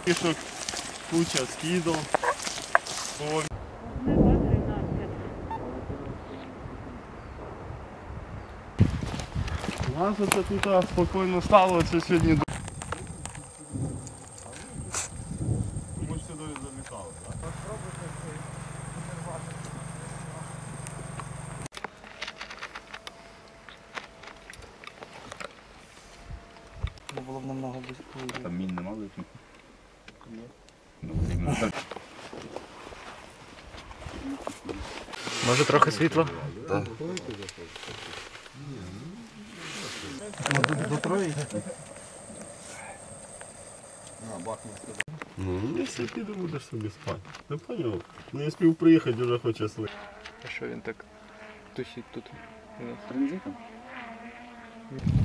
Пішок, куча скидов. У нас оце тут спокійно стало, це сьогодні. Тому що сюди залітали, так? Було б намного близько. Там мін нема лишніх? Ні. Може трохи світла? Так. До троє? Ну, якщо піду, будеш собі спати. Ти поняв? Ну, я спів приїхати, вже хоче слухати. А що він так тусить тут? Транзитом?